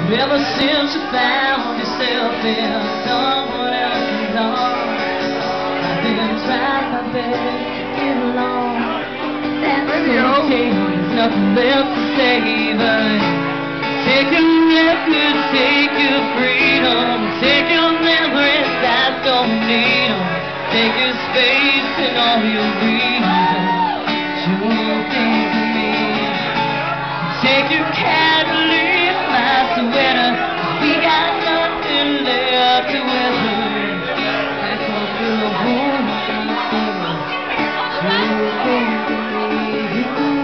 Ever since you found yourself in someone else's arms, I've been trying my best to get along. That's okay, there's nothing left to say but take your record, take your freedom, take your memories that don't need them, take your space and all your reasons. Sure think of me. Take your cat, leave my sweater. We got nothing left to weather. That's all for a whole lot of fun. Sure think of me.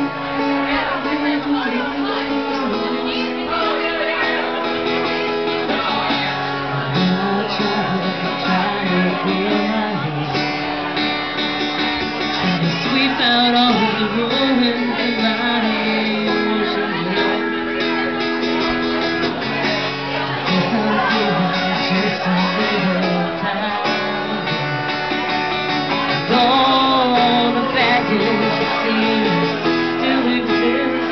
I try to clear my head, try to sweep out all the ruins in my emotions. Guess I'm feeling just a little tired. All the baggage that seems still exists.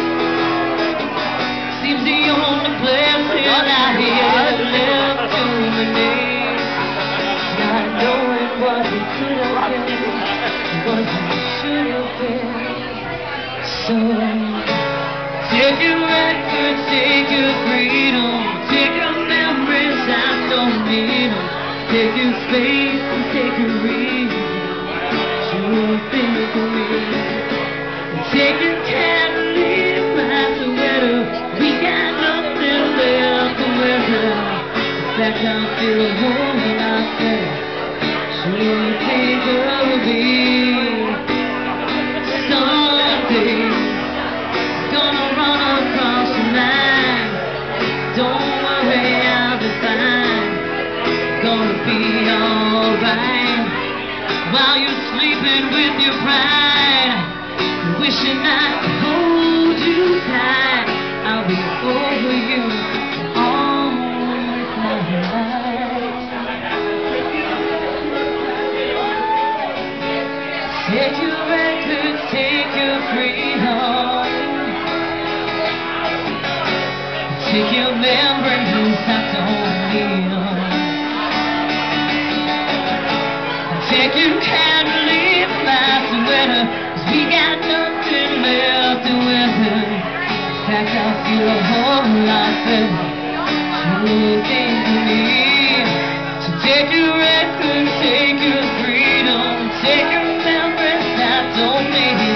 Seems the only place out here left to remain. Not knowing what we could have been, what we should have been. So take your record, take your freedom, take your memories that don't need them, take your space and take your reason. Sure think of me. Take your cat and leave my sweater. We got nothing left to weather. In fact, I feel a whole lot better. Sure think of me. Someday gonna run across the line. Don't worry, I'll be fine. Gonna be alright. While you're sleeping with your pride, wishing I could hold you tight, I'll be over you all my life. Take your record, take your freedom, take your memories, I don't need them. Take your cat and leave my sweater, 'cause we got nothing left to weather. In fact, I feel a whole lot better. Sure think of me. So take your record, take your freedom, take your memories that don't need